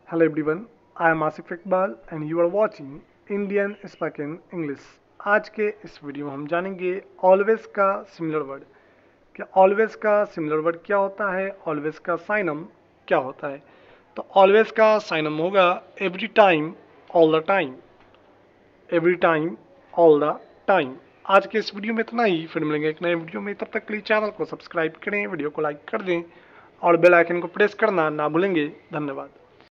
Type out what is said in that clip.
Hello everyone, I am Asif Iqbal and you are watching Indian Spoken English। आज के इस video में हम जानेंगे ऑलवेज का सिमिलर वर्ड। कि ऑलवेज का सिमिलर वर्ड क्या होता है, ऑलवेज का साइनम क्या होता है। तो ऑलवेज का साइनम होगा every time, all the time. Every time, all the time. आज के इस वीडियो में इतना ही, फिर मिलेंगे एक नए वीडियो में। तब तक के लिए चैनल को सब्सक्राइब करें, वीडियो को लाइक कर दें और बेल आइकन को प्रेस करना ना भूलेंगे। धन्यवाद।